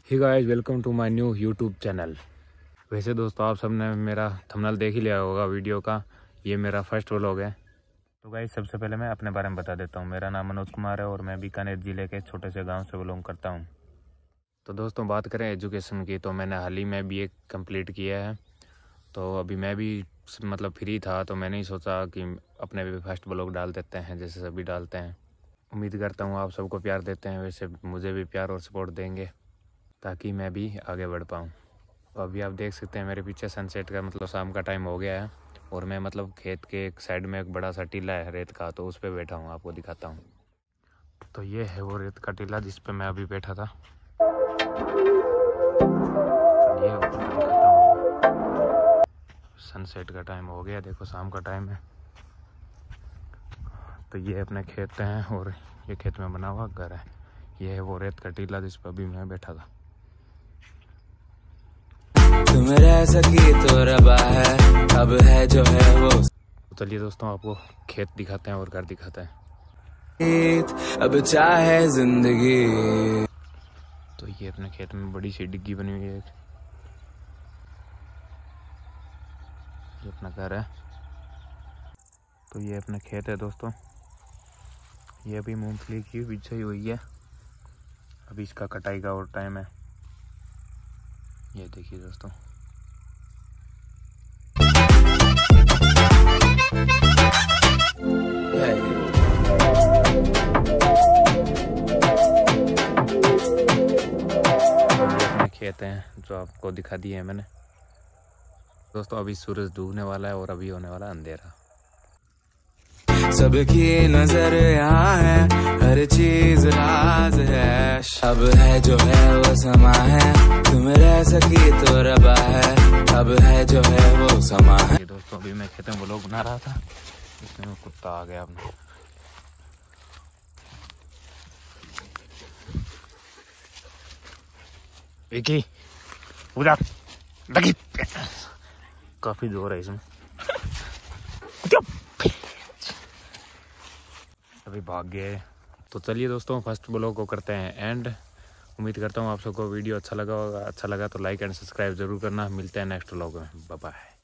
Hey guys, welcome to my new YouTube channel. वैसे दोस्तों, आप सबने मेरा थंबनेल देख ही लिया होगा वीडियो का। ये मेरा फर्स्ट व्लॉग है। तो गाइस, सबसे पहले मैं अपने बारे में बता देता हूँ। मेरा नाम मनोज कुमार है और मैं बीकानेर ज़िले के छोटे से गांव से बिलोंग करता हूँ। तो दोस्तों, बात करें एजुकेशन की, तो मैंने हाल ही में BA कंप्लीट किया है। तो अभी मैं भी फ्री था, तो मैंने ही सोचा कि अपने भी फर्स्ट व्लॉग डाल देते हैं जैसे सभी डालते हैं। उम्मीद करता हूँ आप सबको प्यार देते हैं, वैसे मुझे भी प्यार और सपोर्ट देंगे ताकि मैं भी आगे बढ़ पाऊँ। तो अभी आप देख सकते हैं मेरे पीछे सनसेट का शाम का टाइम हो गया है और मैं खेत के एक साइड में एक बड़ा सा टीला है रेत का, तो उस पर बैठा हूँ, आपको दिखाता हूँ। तो ये है वो रेत का टीला जिस पे मैं अभी बैठा था। ये सनसेट का टाइम हो गया, देखो शाम का टाइम है। तो ये अपने खेत हैं और ये खेत में बना हुआ घर है। ये है वो रेत का टीला जिस पर अभी मैं बैठा था। तुम रह सकी तो रबा है, अब है जो है वो। चलिए दोस्तों, आपको खेत दिखाते हैं और घर दिखाते हैं। अब चाहे जिंदगी। तो ये अपने खेत में बड़ी सी डिग्गी बनी हुई है। ये अपना घर है। तो ये अपने खेत है दोस्तों। ये अभी मूंगफली की बिछाई हुई है, अभी इसका कटाई का और टाइम है। ये देखिए दोस्तों। खेत हैं जो आपको दिखा दिए हैं मैंने। दोस्तों, अभी सूरज डूबने वाला है और अभी होने वाला अंधेरा। सबकी नजर यहाँ है, हर चीज राज है। अब है जो है वो समा है, तुम रह सकी तो रबा है। अब है जो है वो समा है। दोस्तों, अभी मैं खेत में व्लॉग बना रहा था, इसमें कुत्ता आ गया अपना। विकी, उधर लगी, काफी जोर है इसमें। अभी भाग गए। तो चलिए दोस्तों, फर्स्ट व्लॉग को करते हैं एंड। उम्मीद करता हूँ आप सबको वीडियो अच्छा लगा होगा। अच्छा लगा तो लाइक एंड सब्सक्राइब जरूर करना। मिलते हैं नेक्स्ट व्लॉग में। Bye bye.